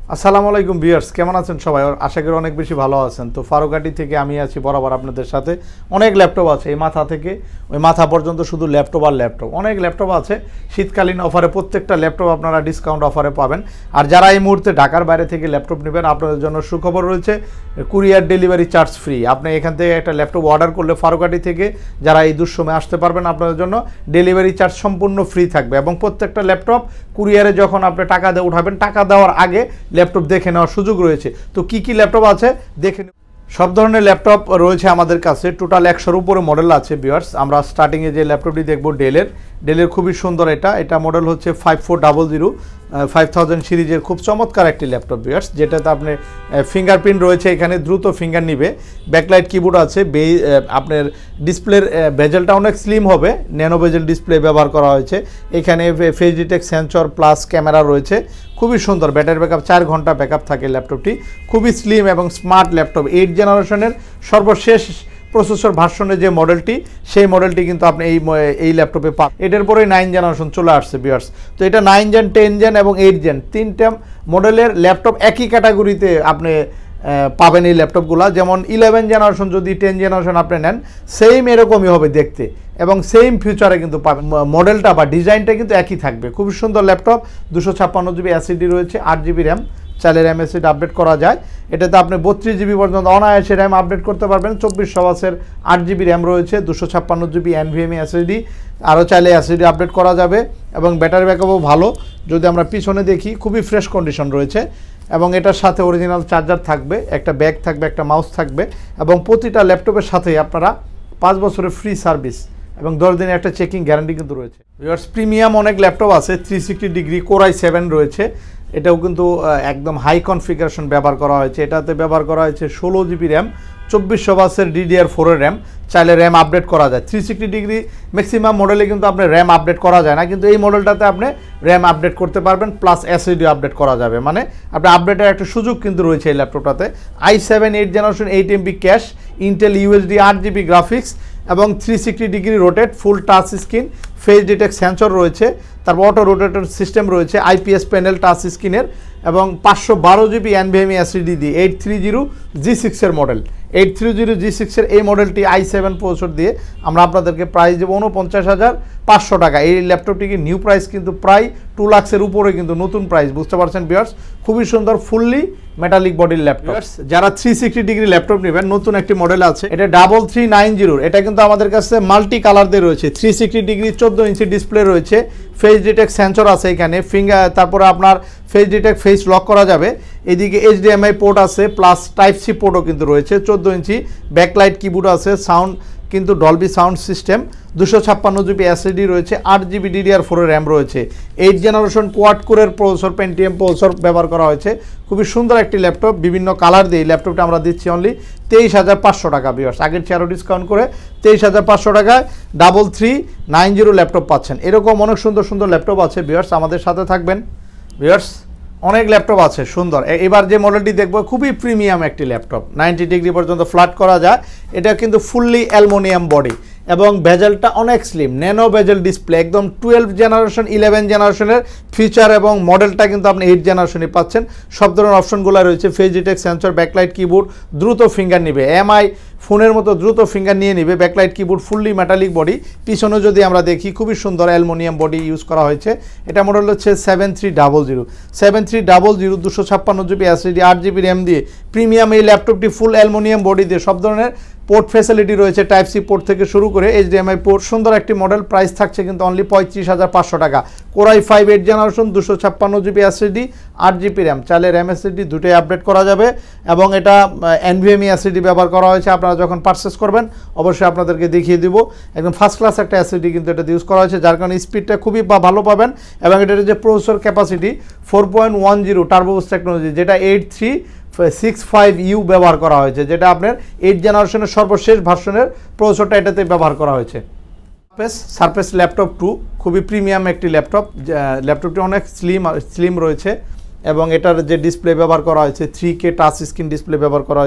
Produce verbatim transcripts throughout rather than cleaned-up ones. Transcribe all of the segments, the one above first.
আসসালামু আলাইকুম ভিউয়ার্স, কেমন আছেন সবাই? আশা করি অনেক বেশি ভালো আছেন। তো ফারুক আইটি থেকে আমি আছি বরাবর আপনাদের সাথে। অনেক ল্যাপটপ আছে, এই মাথা থেকে ওই মাথা পর্যন্ত শুধু ল্যাপটপ আর ল্যাপটপ। অনেক ল্যাপটপ আছে, শীতকালীন অফারে প্রত্যেকটা ল্যাপটপ আপনারা ডিসকাউন্ট অফারে পাবেন। আর যারা এই মুহূর্তে ঢাকার বাইরে থেকে ল্যাপটপ নেবেন, আপনাদের জন্য সুখবর রয়েছে, কুরিয়ার ডেলিভারি চার্জ ফ্রি। আপনি এখান থেকে একটা ল্যাপটপ অর্ডার করলে ফারুক আইটি থেকে যারা এই দুঃসময়ে আসতে পারবেন, আপনাদের জন্য ডেলিভারি চার্জ সম্পূর্ণ ফ্রি থাকবে। এবং প্রত্যেকটা ল্যাপটপ কুরিয়ারে যখন আপনি টাকা দিয়ে উঠাবেন, টাকা দেওয়ার আগে ল্যাপটপ দেখে নেওয়ার সুযোগ রয়েছে। তো কি কি ল্যাপটপ আছে দেখে নিন। সব ধরনের ল্যাপটপ রয়েছে আমাদের কাছে, টোটাল একশোর উপরে মডেল আছে ভিউয়ার্স। আমরা স্টার্টিংয়ে যে ল্যাপটপটি দেখবো ডেলের ডেলের খুবই সুন্দর। এটা এটা মডেল হচ্ছে five four double zero five thousand সিরিজের খুব চমৎকার একটি ল্যাপটপ ভিউয়ার্স, যেটাতে আপনি ফিঙ্গারপ্রিন্ট রয়েছে, এখানে দ্রুত ফিঙ্গার নিবে, ব্যাকলাইট কিবোর্ড আছে, বে আপনার ডিসপ্লের বেজেলটা অনেক স্লিম হবে, ন্যানো বেজেল ডিসপ্লে ব্যবহার করা হয়েছে। এখানে face detect sensor plus camera রয়েছে, খুবই সুন্দর। ব্যাটারি ব্যাকআপ চার ঘন্টা ব্যাকআপ থাকে ল্যাপটপটি, খুবই স্লিম এবং স্মার্ট ল্যাপটপ। এইট জেনারেশনের সর্বশেষ প্রসেসর ভার্সনের যে মডেলটি, সেই মডেলটি কিন্তু আপনি এই এই ল্যাপটপে পান। এটার পরে নাইন জেনারেশন চলে আসছে ভিউয়ার্স। তো এটা নাইন জেন, টেন জেন এবং এইট জেন তিনটা মডেলের ল্যাপটপ একই ক্যাটাগরিতে আপনি পাবেন এই ল্যাপটপগুলো। যেমন ইলেভেন জেনারেশন যদি টেন জেনারেশন আপনি নেন, সেম এরকমই হবে দেখতে এবং সেম ফিউচারে কিন্তু পাবেন। মডেলটা বা ডিজাইনটা কিন্তু একই থাকবে। খুবই সুন্দর ল্যাপটপ, দুশো ছাপ্পান্ন জিবি এসএসডি রয়েছে, আট জিবি র্যাম, চাইলে র্যাম এসএসডি আপডেট করা যায়। এটাতে আপনি বত্রিশ জিবি পর্যন্ত অনায়াসে র্যাম আপডেট করতে পারবেন। চব্বিশশো ওয়াটসের আট জিবি র্যাম রয়েছে, দুশো ছাপ্পান্ন জিবি এনভিএমই এসএসডি, আরও চাইলে এসএসডি আপডেট করা যাবে। এবং ব্যাটারি ব্যাকআপও ভালো। যদি আমরা পিছনে দেখি, খুবই ফ্রেশ কন্ডিশন রয়েছে। এবং এটার সাথে অরিজিনাল চার্জার থাকবে, একটা ব্যাগ থাকবে, একটা মাউস থাকবে। এবং প্রতিটা ল্যাপটপের সাথেই আপনারা পাঁচ বছরের ফ্রি সার্ভিস এবং দশ দিনের একটা চেকিং গ্যারান্টি কিন্তু রয়েছে। ভিউয়ার্স, প্রিমিয়াম অনেক ল্যাপটপ আছে, three sixty degree core I seven রয়েছে। এটাও কিন্তু একদম হাই কনফিগারেশন ব্যবহার করা হয়েছে। এটাতে ব্যবহার করা হয়েছে ষোলো জিবি র্যাম, চব্বিশশো ওয়াটসের ডিডিআর ফোরের র্যাম, চাইলে র্যাম আপডেট করা যায়। থ্রি সিক্সটি ডিগ্রি ম্যাক্সিমাম মডেলে কিন্তু আপনি র্যাম আপডেট করা যায় না, কিন্তু এই মডেলটাতে আপনি র্যাম আপডেট করতে পারবেন, প্লাস এসএসডি আপডেট করা যাবে। মানে আপনি আপডেটের একটা সুযোগ কিন্তু রয়েছে এই ল্যাপটপটাতে। I seven eight generation eight MB cache, Intel USD আট জিবি গ্রাফিক্স এবং three sixty degree rotate, full touch screen, face detect sensor রয়েছে, তারপর অটো রোটেটর সিস্টেম রয়েছে, আইপিএস প্যানেল টাচ স্ক্রিনের এবং পাঁচশো বারো জিবি এনভিএমই এসএসডি দিয়ে এইট থ্রি জিরো জি সিক্সের model. Eight three zero G সিক্সের এই মডেলটি আই সেভেন প্রসেসর দিয়ে আমরা আপনাদেরকে প্রাইস দেবো উনপঞ্চাশ হাজার পাঁচশো টাকা। এই ল্যাপটপটিকে নিউ প্রাইস কিন্তু প্রায় টু লাক্সের উপরে কিন্তু নতুন প্রাইস, বুঝতে পারছেন ভিউয়ার্স। খুবই সুন্দর ফুললি মেটালিক বডির ল্যাপটপ। যারা থ্রি সিক্সটি ডিগ্রি ল্যাপটপ নেবেন, নতুন একটি মডেল আছে, এটা ডাবল থ্রি নাইন জিরোর। এটা কিন্তু আমাদের কাছে মাল্টি কালার দিয়ে রয়েছে, থ্রি সিক্সটি ডিগ্রি চোদ্দো ইঞ্চি ডিসপ্লে রয়েছে, ফেস ডিটেক্ট সেন্সর আছে এখানে, ফিঙ্গার, তারপরে আপনার ফেস ডিটেক্ট ফেস লক করা যাবে। এদিকে এইচডিএমআই পোর্ট আছে, প্লাস টাইপ সি পোর্টও কিন্তু রয়েছে, চোদ্দো ইঞ্চি ব্যাকলাইট কিবোর্ড আছে, সাউন্ড কিন্তু ডলবি সাউন্ড সিস্টেম, দুশো ছাপ্পান্ন জিবি এসএসডি রয়েছে, আট জিবি ডিডিআর ফোরের র্যাম রয়েছে, এইট জেনারেশন কোয়াড কোরের প্রসেসর, পেন্টিএম প্রসেসর ব্যবহার করা হয়েছে। খুবই সুন্দর একটি ল্যাপটপ, বিভিন্ন কালার দিয়ে ল্যাপটপটা আমরা দিচ্ছি অনলি তেইশ হাজার পাঁচশো টাকা ভিউয়ার্স। আগের চেয়ে আরও ডিসকাউন্ট করে তেইশ হাজার পাঁচশো টাকায় double three nine zero laptop পাচ্ছেন। এরকম অনেক সুন্দর সুন্দর ল্যাপটপ আছে ভিউয়ার্স, আমাদের সাথে থাকবেন ভিউয়ার্স। অনেক ল্যাপটপ আছে সুন্দর। এবার যে মডেলটি দেখবো, খুবই প্রিমিয়াম একটি ল্যাপটপ, নাইনটি ডিগ্রি পর্যন্ত ফ্ল্যাট করা যায়। এটা কিন্তু ফুললি অ্যালুমিনিয়াম বডি এবং বেজেলটা অনেক স্লিম, ন্যানো বেজেল ডিসপ্লে, একদম টুয়েলভ জেনারেশন ইলেভেন জেনারেশনের ফিচার এবং মডেলটা কিন্তু আপনি এইট জেনারেশনে পাচ্ছেন। সব ধরনের অপশনগুলো রয়েছে, face detect sensor, backlight keyboard, দ্রুত ফিঙ্গার নিবে, এমআই ফোনের মতো দ্রুত ফিঙ্গার নিয়ে নিবে, backlight keyboard, fully metallic body. পিছনে যদি আমরা দেখি, খুবই সুন্দর অ্যালুমিনিয়াম বডি ইউজ করা হয়েছে। এটা মডেল হচ্ছে seven three double zero seven three double zero দুশো ছাপ্পান্ন জিবি এসএসডি, আট জিবি র্যাম দিয়ে প্রিমিয়াম এই ল্যাপটপটি ফুল অ্যালুমিনিয়াম বডি দিয়ে, সব ধরনের পোর্ট ফ্যাসিলিটি রয়েছে, টাইপ সি পোর্ট থেকে শুরু করে এইচডিএমআই পোর্ট। সুন্দর একটি মডেল, প্রাইস থাকছে কিন্তু অনলি পঁয়ত্রিশ হাজার পাঁচশো টাকা। কোরাই ফাইভ এইট জেনারেশন, দুশো ছাপ্পান্ন জিবি এসএসডি, আট জিবি র্যাম, চাইলে র্যাম এসএসডি দুটোই আপডেট করা যাবে। এবং এটা এনভিএমই এসএসডি ব্যবহার করা হয়েছে। আপনারা যখন পারচেস করবেন অবশ্যই আপনাদেরকে দেখিয়ে দিব, একদম ফার্স্ট ক্লাস একটা এসএসডি কিন্তু এটা ইউজ করা হয়েছে, যার কারণে স্পিডটা খুবই ভালো পাবেন। এবং এটার যে processor capacity four point one zero turbo boost technology, যেটা eight three six five U ব্যবহার করা হয়েছে, যেটা আপনার এইট জেনারেশনের সর্বশেষ ভার্সনের প্রসেসরটা এটাতে ব্যবহার করা হয়েছে। সারফেস সারফেস ল্যাপটপ টু, খুবই প্রিমিয়াম একটি ল্যাপটপ। ল্যাপটপটি অনেক স্লিম স্লিম রয়েছে এবং এটার যে ডিসপ্লে ব্যবহার করা হয়েছে, three K touch screen display ব্যবহার করা হয়েছে,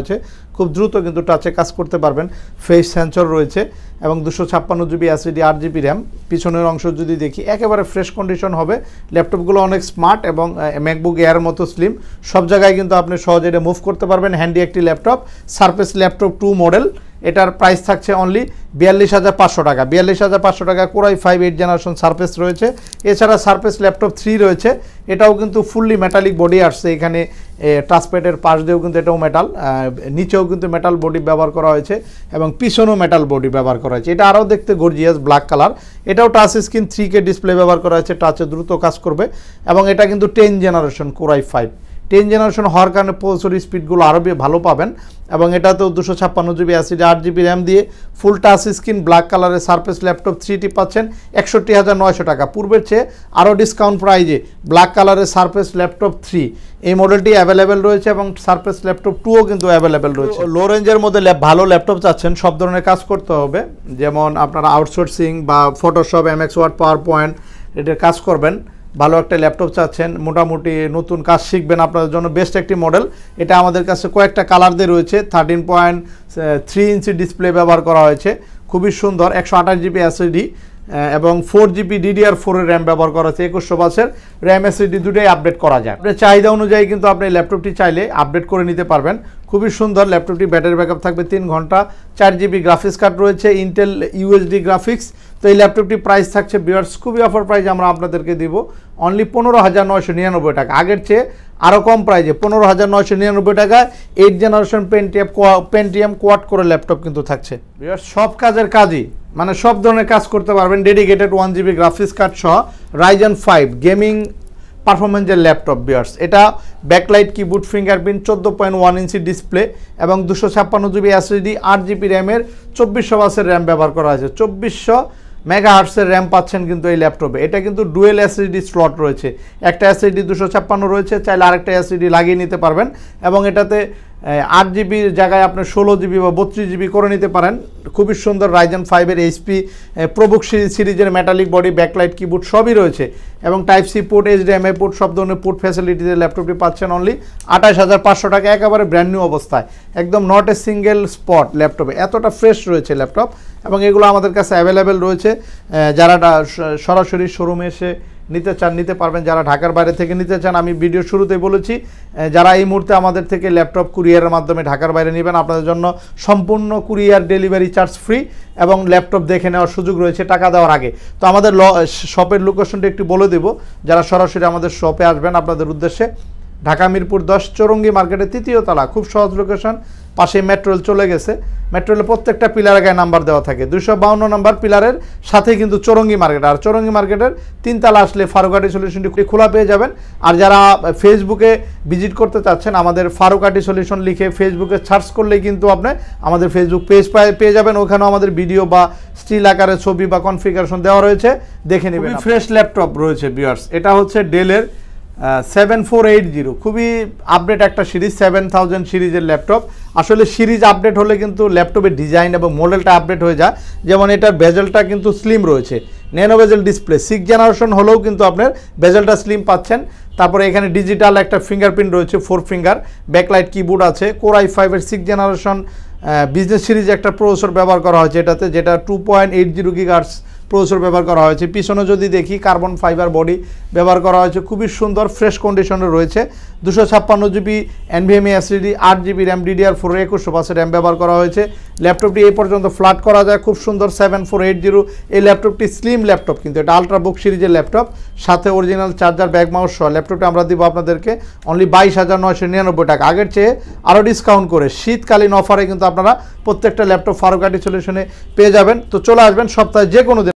খুব দ্রুত কিন্তু টাচে কাজ করতে পারবেন। ফেস সেন্সর রয়েছে এবং দুশো ছাপ্পান্ন জিবি এসএসডি, আট জিবি র্যাম। পিছনের অংশ যদি দেখি একেবারে ফ্রেশ কন্ডিশন হবে। ল্যাপটপগুলো অনেক স্মার্ট এবং ম্যাকবুক এয়ার মতো স্লিম, সব জায়গায় কিন্তু আপনি সহজে এটা মুভ করতে পারবেন। হ্যান্ডি একটি laptop, surface laptop two model. এটার প্রাইস থাকছে অনলি বিয়াল্লিশ হাজার পাঁচশো টাকা। বিয়াল্লিশ হাজার পাঁচশো টাকা core i five eight generation surface রয়েছে। এছাড়া সারফেস ল্যাপটপ থ্রি রয়েছে, এটাও কিন্তু ফুললি মেটালিক বডি আসছে। এখানে টাচপ্যাডের পাশ দিয়েও কিন্তু এটাও মেটাল, নিচেও কিন্তু মেটাল বডি ব্যবহার করা হয়েছে এবং পিছনেও মেটাল বডি ব্যবহার করা হয়েছে। এটা আরও দেখতে গর্জিয়াস ব্ল্যাক কালার। এটাও touch screen three K display ব্যবহার করা হয়েছে, টাচে দ্রুত কাজ করবে এবং এটা কিন্তু ten generation core i five. Ten generation হওয়ার কারণে প্রসেসর স্পিডগুলো আরও ভালো পাবেন এবং এটাতেও দুশো ছাপ্পান্ন জিবি এসএসডি, আট জিবি র্যাম দিয়ে ফুল টাচ স্ক্রিন ব্ল্যাক কালারের সারফেস ল্যাপটপ থ্রিটি পাচ্ছেন একষট্টি হাজার নয়শো টাকা। পূর্বের চেয়ে আরও ডিসকাউন্ট প্রাইজে ব্ল্যাক কালারের সারফেস ল্যাপটপ থ্রি এই মডেলটি অ্যাভেলেবেল রয়েছে এবং সারফেস ল্যাপটপ টুও কিন্তু অ্যাভেলেবেল রয়েছে। লো রেঞ্জের মধ্যে ভালো ল্যাপটপ চাচ্ছেন, সব ধরনের কাজ করতে হবে, যেমন আপনারা আউটসোর্সিং বা Photoshop, MX Word, power point কাজ করবেন, ভালো একটা ল্যাপটপ চাচ্ছেন, মোটামুটি নতুন কাজ শিখবেন, আপনাদের জন্য বেস্ট একটি মডেল। এটা আমাদের কাছে কয়েকটা কালার দিয়ে রয়েছে। Thirteen point three inch display ব্যবহার করা হয়েছে, খুবই সুন্দর। একশো আঠাশ জিবি এসএসডি এবং ফোর জিবি ডিডিআর ফোরের র্যাম ব্যবহার করা হয়েছে। একুশশো বাসের র্যাম এসএসডি দুটোই আপডেট করা যায়। আপনার চাহিদা অনুযায়ী কিন্তু আপনি ল্যাপটপটি চাইলে আপডেট করে নিতে পারবেন। খুবই সুন্দর ল্যাপটপটি, ব্যাটারি ব্যাকআপ থাকবে তিন ঘন্টা। চার জিবি গ্রাফিক্স কার্ড রয়েছে, ইন্টেল ইউএসডি গ্রাফিক্স। তো এই ল্যাপটপটি প্রাইস থাকছে ভিউয়ার্স খুবই অফার প্রাইস আমরা আপনাদেরকে দিব অনলি পনেরো হাজার নয়শো নিরানব্বই টাকা। আগের চেয়ে আরও কম প্রাইজে পনেরো হাজার নয়শো নিরানব্বই টাকায় eight generation Pentium Pentium quad করে ল্যাপটপ কিন্তু থাকছে। ভিউয়ার্স সব কাজের কাজই, মানে সব ধরনের কাজ করতে পারবেন। Dedicated one GB graphics card সহ রাইজেন ফাইভ গেমিং পারফরমেন্সের ল্যাপটপ। ভিউয়ার্স এটা ব্যাকলাইট কিবোর্ড, ফিঙ্গারপ্রিন্ট, চোদ্দো পয়েন্ট ওয়ান ইঞ্চি ডিসপ্লে এবং দুশো ছাপ্পান্ন জিবি এসএসডি, আট জিবি র্যামের, চব্বিশশো বাসের র্যাম ব্যবহার করা হয়েছে। চব্বিশশো মেগা হার্টসের র্যাম পাচ্ছেন কিন্তু এই ল্যাপটপে। এটা কিন্তু ডুয়েল এসএসডি স্লট রয়েছে, একটা এসএসডি দুশো ছাপ্পান্ন রয়েছে, চাইলে আরেকটা এসএসডি লাগিয়ে নিতে পারবেন এবং এটাতে আট জিবির জায়গায় আপনি ষোলো জিবি বা বত্রিশ জিবি করে নিতে পারেন। খুবই সুন্দর রাইজেন ফাইভের এইচপি প্রোবুক সিরিজের মেটালিক বডি, ব্যাকলাইট কিবোর্ড সবই রয়েছে এবং type C port, HDMI port, সব ধরনের পোর্ট ফ্যাসিলিটিতে ল্যাপটপটি পাচ্ছেন অনলি আঠাশ হাজার পাঁচশো টাকা, একেবারে ব্র্যান্ড নিউ অবস্থায়, একদম নট এ সিঙ্গেল স্পট ল্যাপটপে। এতটা ফ্রেশ রয়েছে ল্যাপটপ এবং এগুলো আমাদের কাছে অ্যাভেলেবেল রয়েছে। যারা সরাসরি শোরুমে এসে নিতে চান নিতে পারবেন, যারা ঢাকার বাইরে থেকে নিতে চান আমি ভিডিও শুরুতেই বলেছি, যারা এই মুহূর্তে আমাদের থেকে ল্যাপটপ কুরিয়ারের মাধ্যমে ঢাকার বাইরে নেবেন আপনাদের জন্য সম্পূর্ণ কুরিয়ার ডেলিভারি চার্জ ফ্রি এবং ল্যাপটপ দেখে নেওয়ার সুযোগ রয়েছে টাকা দেওয়ার আগে। তো আমাদের শপের লোকেশনটা একটু বলে দেব, যারা সরাসরি আমাদের শপে আসবেন আপনাদের উদ্দেশ্যে। ঢাকা মিরপুর দশ, চৌরঙ্গি মার্কেটের তৃতীয় তলা, খুব সহজ লোকেশন, পাশে মেট্রো রেল চলে গেছে। মেট্রো রেলের প্রত্যেকটা পিলারের গায়ে নাম্বার দেওয়া থাকে, দুইশো বাউন্ন নাম্বার পিলারের সাথে কিন্তু চৌরঙ্গি মার্কেট। আর চৌরঙ্গি মার্কেটের তিনতলা আসলে ফারুক আইটি সলিউশনটি খোলা পেয়ে যাবেন। আর যারা ফেসবুকে ভিজিট করতে চাচ্ছেন আমাদের ফারুক আইটি সলিউশন লিখে ফেসবুকে সার্চ করলেই কিন্তু আপনি আমাদের ফেসবুক পেজ পেয়ে যাবেন। ওখানেও আমাদের ভিডিও বা স্টিল আকারে ছবি বা কনফিগারেশন দেওয়া রয়েছে, দেখে নেবেন। ফ্রেশ ল্যাপটপ রয়েছে ভিউয়ার্স, এটা হচ্ছে ডেলের সেভেন ফোর এইট জিরো, খুবই আপডেট একটা সিরিজ, সেভেন থাউজেন্ড সিরিজের ল্যাপটপ। আসলে সিরিজ আপডেট হলে কিন্তু ল্যাপটপের ডিজাইন এবং মডেলটা আপডেট হয়ে যায়। যেমন এটার বেজেলটা কিন্তু স্লিম রয়েছে, nano bezel display, six generation হলেও কিন্তু আপনার বেজেলটা স্লিম পাচ্ছেন। তারপরে এখানে ডিজিটাল একটা ফিঙ্গারপ্রিন্ট রয়েছে, ফোর ফিঙ্গার, ব্যাকলাইট কিবোর্ড আছে, কোর আই ফাইভের সিক্স জেনারেশন বিজনেস সিরিজ একটা প্রসেসর ব্যবহার করা হয়েছে এটাতে, যেটা two point eight zero gigahertz processor ব্যবহার করা হয়েছে। পিছনে যদি দেখি কার্বন ফাইবার বডি ব্যবহার করা হয়েছে, খুবই সুন্দর ফ্রেশ কন্ডিশনে রয়েছে। দুশো ছাপ্পান্ন জিবি এনভিএমই এসএসডি, আট জিবি র্যাম, ডিডিআর ফোর, একুশশো বাসের র্যাম ব্যবহার করা হয়েছে। ল্যাপটপটি এই পর্যন্ত ফ্ল্যাট করা যায়, খুব সুন্দর সেভেন ফোর এইট জিরো। এই ল্যাপটপটি স্লিম ল্যাপটপ, কিন্তু এটা আলট্রা বুক সিরিজের ল্যাপটপ, সাথে অরিজিনাল চার্জার, ব্যাগ, মাউস সহ ল্যাপটপটি আমরা দিব আপনাদেরকে অনলি বাইশ হাজার নয়শো নিরানব্বই টাকা। আগের চেয়ে আরও ডিসকাউন্ট করে শীতকালীন অফারে কিন্তু আপনারা প্রত্যেকটা ল্যাপটপ ফারুক আইটি সলিউশনে পেয়ে যাবেন। তো চলে আসবেন সপ্তাহে যে কোনো দিন।